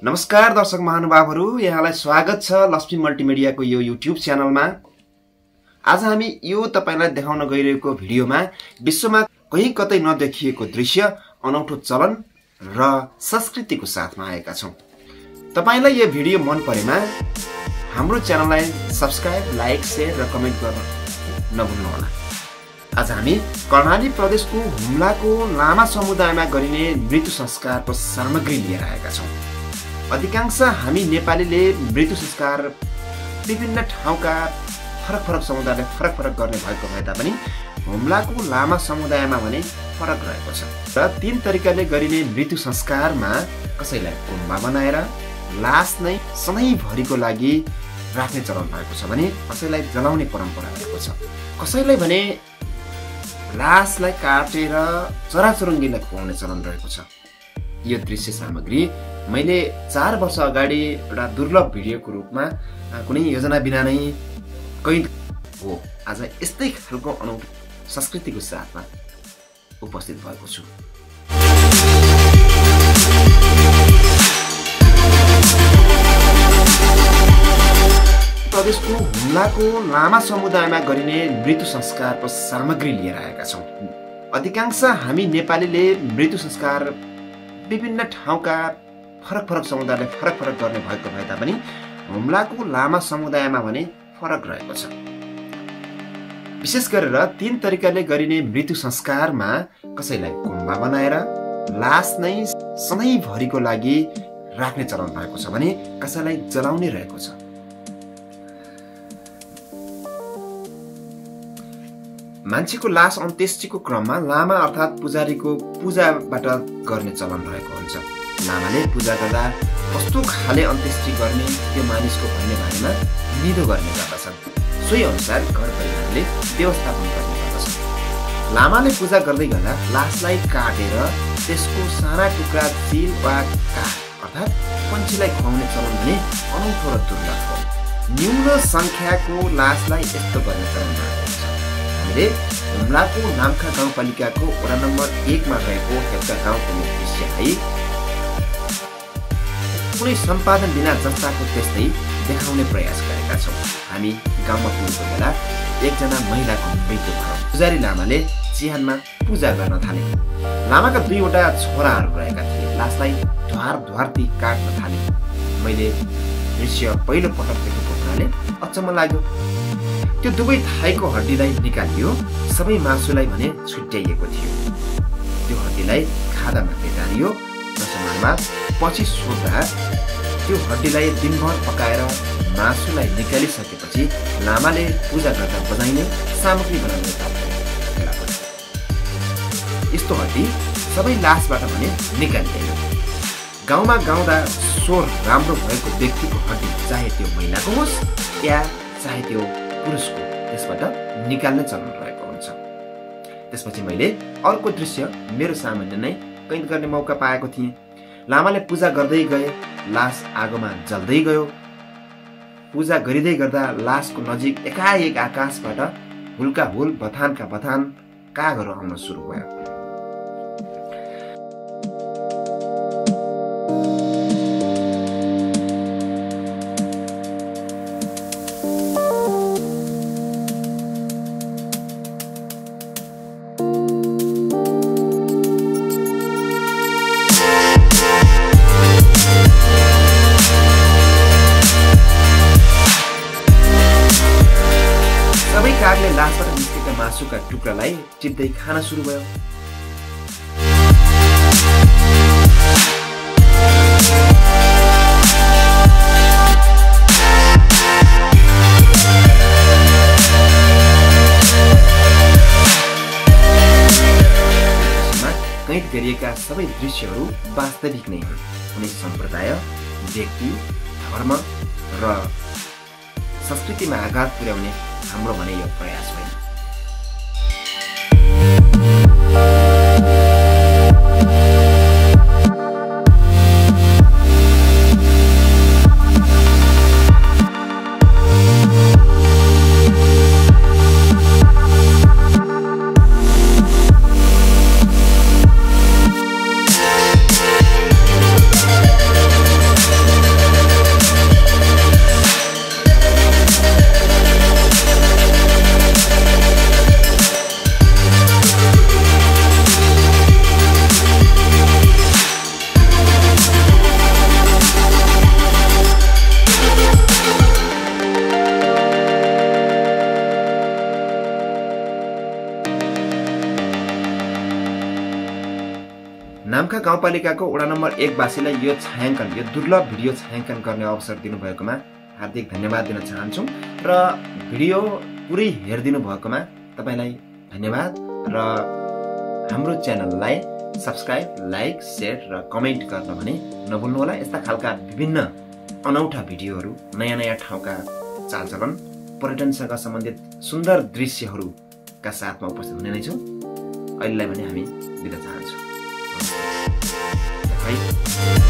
नमस्कार दर्शक महानुभावहरु, यहाँलाई स्वागत छ लक्ष्मी मल्टिमिडियाको यो युट्युब च्यानलमा। आज हामी यो तपाईलाई देखाउन गइरहेको भिडियोमा विश्वमा कहीं कतै नदेखिएको दृश्य, अनौठो चलन र संस्कृतिको साथमा आएका छौं। तपाईलाई यो भिडियो मन परेमा हाम्रो च्यानललाई सब्स्क्राइब, लाइक, शेयर र कमेन्ट गर्न नभुल्नुहोला। आज हामी कर्णाली प्रदेशको हुम्लाको लामा समुदायमा गरिने मृत्यु संस्कारको सामग्री लिएर आएका छौं। अधिकांश हामी नेपालीले मृत्यु संस्कार विभिन्न ठाउँका फरक समुदायले फरक गर्ने भएको भए तापनि हुम्लाको लामा समुदायमा भने फरक रहेको छ। र तीन तरिकाले गरिने मृत्यु संस्कारमा कसैलाई गुम्बा बनाएर लास नै सधैँभरिको लागि राख्ने चलन भएको छ भने कसैलाई जलाउने परम्परा रहेको छ। कसैलाई भने लासलाई काटेर चराचुरुङ्गीलाई खुवाउने चलन रहेको छ। यो दृश्य सामग्री मैले 4 वर्ष अगाडि एउटा दुर्लभ भिडियोको रूपमा कुनै योजना बिना नै कहीँ हो आज यस्तै खालको अनौठो संस्कृतिको साथमा उपस्थित भएको छु। प्रदेशको हुम्लाको लामा समुदायमा गरिने मृत्यु संस्कारको सामग्री लिएर आएका छौं। अधिकांश हामी नेपालीले मृत्यु संस्कार विभिन्न ठाउँका फरक समुदायले फरक गर्ने भएको भए तापनि हुम्लाको लामा समुदायमा भने फरक रहेको छ। विशेष गरेर तीन तरिकाले गरिने मृत्यु संस्कारमा कसैलाई गुम्बा बनाएर लास नै सधैँभरिको लागि राख्ने चलन भएको छ भने कसैलाई जलाउने रहेको छ। मान्छेको लास अन्त्येष्टिको क्रममा लामा अर्थात् पुजारीको पूजाबाट गर्ने चलन रहेको हुन्छ। लामाले पूजा गर्दा कस्तो खाले अन्त्येष्टि गर्ने त्यो मानिसको भन्ने बारेमा निदो गर्ने गर्दछन्। सोही अनुसार घर परिवारले व्यवस्थापन गर्ने गर्दछ। लामाले पूजा गर्दै गर्दा लासलाई काटेर त्यसको साना टुक्रा तिल वा काठ अर्थात् पन्छीलाई खुवाउने चलन भने अनौठो र दुर्लभ हो। न्यून संख्याको लासलाई यस्तो गर्ने चलन रहेको हुन्छ। हामीले हुम्लाको नाम्खा गाउँपालिकाको वडा नम्बर 1 मा रहेको हेप्का गाउँको दृश्यलाई कुनै सम्पादन बिना जस्ताको त्यस्तै देखाउने प्रयास गरेका छौं। हामी गाउँमा पुगेको बेला एकजना महिलाको मृत्यु भयो। पुजारी लामाले चिहानमा पूजा गर्न थाले। लामाका 2 वटा छोराहरू रहेका थिए। लासलाई ध्वारती काट्न थाले। मैले दृश्य पहिलो पटक देखेको हुनाले अचम्म लाग्यो। त्यो दुवै थाईको हड्डीलाई निकालियो। सबै मासुलाई भने छुट्याइएको थियो। त्यो हड्डीलाई खादामा भेटारियो। दशमलमा पछि सोध्दा त्यो हड्डीलाई दिनभर पकाएर मासुलाई निकालिसकेपछि लामाले पूजा गर्दा बजाइने सामग्री बनाउने फेला पर्यो। यस्तो हड्डी सबै लासबाट भने निकालियो। गाउँमा गाउँदा स्वर राम्रो भएको व्यक्तिको हड्डी चाहे त्यो महिलाको होस् या चाहे त्यो पुरुषको त्यसबाट निकाल्ने चलन रहेको हुन्छ। त्यसपछि मैले अर्को दृश्य मेरो सामान्य नै कैद गर्ने मौका पाएको थिएँ। लामाले पूजा गर्दै गए, लास आगोमा जल्दै गयो। पूजा गरिँदै गर्दा लासको नजिक एकाएक आकाशबाट हुल्का हुल बथानका बथान कागहरू आउन सुरु भयो। कागले लासबाट निस्केका मासुका टुक्रालाई टिप्दै खान सुरु भयो। कैद गरिएका सबै दृश्यहरू वास्तविक नै हुन्। कुनै सम्प्रदाय, व्यक्ति, धर्म र संस्कृतिमा आघात पुर्याउने हाम्रो भने यो प्रयास होइन। नाम्खा गाउँपालिकाको वडा नम्बर 1 वासीलाई यो छायाङ्कन, यो दुर्लभ भिडियो छायाङ्कन गर्ने अवसर दिनुभएकोमा हार्दिक धन्यवाद दिन चाहन्छु र भिडियो पुरै हेरिदिनु भएकोमा तपाईलाई धन्यवाद र हाम्रो च्यानललाई सब्स्क्राइब, लाइक, शेयर र कमेन्ट गर्न भने नभुल्नु होला। यस्ता खालका विभिन्न अनौठा भिडियोहरू, नयाँ ठाउँका चालचलन, पर्यटनसँग सम्बन्धित सुन्दर दृश्यहरूका साथमा उपस्थित हुने नै छु। अहिलेलाई भने हामी बिदा चाहन्छौँ।